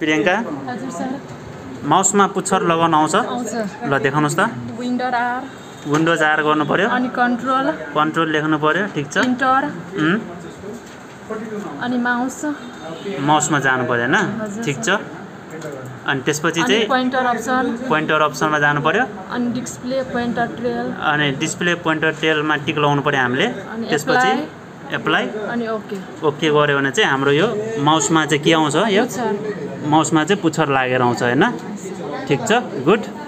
प्रियंका हजुर सर माउसमा पुच्छर लगाउन आउँछ आउँछ ल देखाउनुस् त विन्डोज आर विन्डोज आर गर्नु पर्यो अनि कन्ट्रोल कन्ट्रोल लेख्नु पर्यो ठीक छ इन्टर अनि माउस माउसमा जानु पर्यो हैन हजुर ठीक छ सर। अनि त्यसपछि अनि चाहिँ पोइन्टर अप्सन पोइन्टर अप्सनमा जानु पर्यो अनि डिस्प्ले पोइन्टर ट्रेल अनि डिस्प्ले पोइन्टर टेलमा टिक लगाउनु पर्यो हामीले अनि त्यसपछि एप्लाई अनि ओके ओके गर्यो भने चाहिँ हाम्रो यो माउसमा चाहिँ के आउँछ यो सर माउसमा चाहिँ पुच्छर लागेर आउँछ हैन ठीक छ गुड